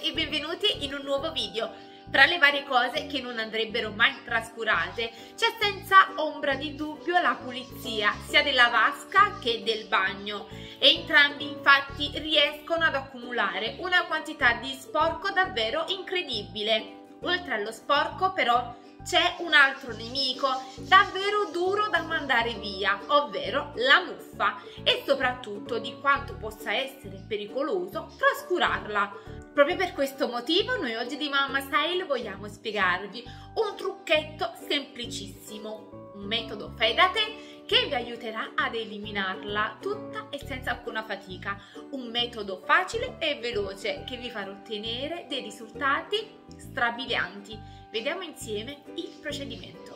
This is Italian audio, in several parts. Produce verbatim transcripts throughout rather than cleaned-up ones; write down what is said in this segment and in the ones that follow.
e benvenuti in un nuovo video. Tra le varie cose che non andrebbero mai trascurate c'è senza ombra di dubbio la pulizia sia della vasca che del bagno. Entrambi infatti riescono ad accumulare una quantità di sporco davvero incredibile. Oltre allo sporco però c'è un altro nemico davvero duro da mandare via, ovvero la muffa, e soprattutto di quanto possa essere pericoloso trascurarla. Proprio per questo motivo noi oggi di Mamma Style vogliamo spiegarvi un trucchetto semplicissimo, un metodo fai da te che vi aiuterà ad eliminarla tutta e senza alcuna fatica, un metodo facile e veloce che vi farà ottenere dei risultati strabilianti. Vediamo insieme il procedimento.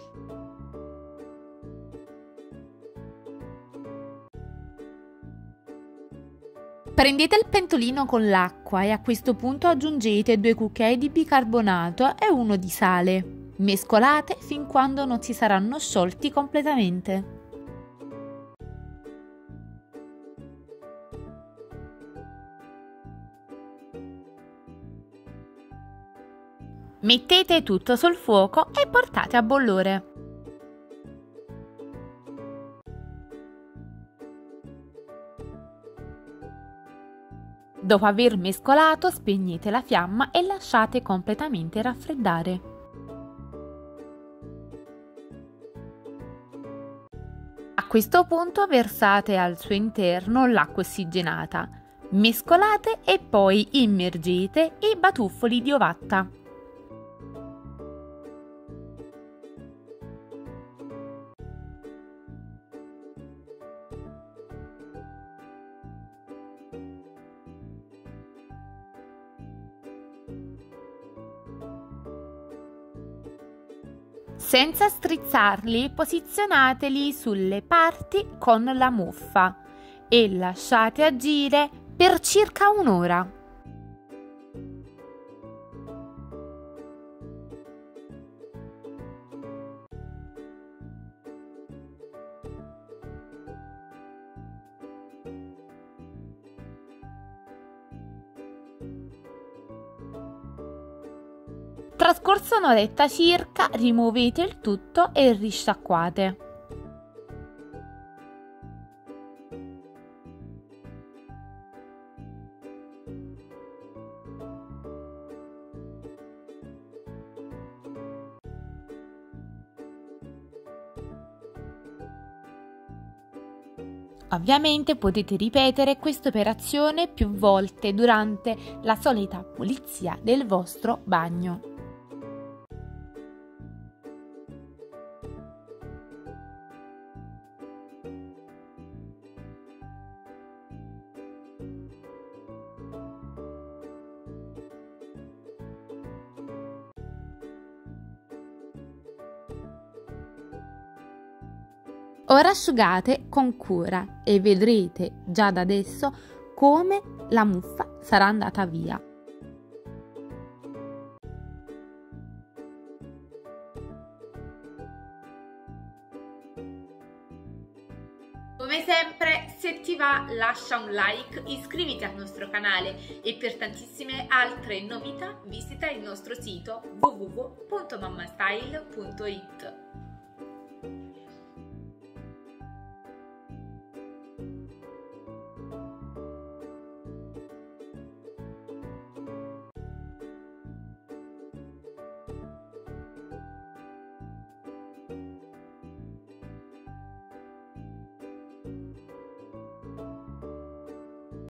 Prendete il pentolino con l'acqua e a questo punto aggiungete due cucchiai di bicarbonato e uno di sale. Mescolate fin quando non si saranno sciolti completamente. Mettete tutto sul fuoco e portate a bollore. Dopo aver mescolato, spegnete la fiamma e lasciate completamente raffreddare. A questo punto versate al suo interno l'acqua ossigenata, mescolate e poi immergete i batuffoli di ovatta. Senza strizzarli, posizionateli sulle parti con la muffa e lasciate agire per circa un'ora. Trascorsa un'oretta circa, rimuovete il tutto e risciacquate. Ovviamente potete ripetere questa operazione più volte durante la solita pulizia del vostro bagno. Ora asciugate con cura e vedrete già da adesso come la muffa sarà andata via. Come sempre, se ti va lascia un like, iscriviti al nostro canale e per tantissime altre novità visita il nostro sito w w w punto mammastyle punto it.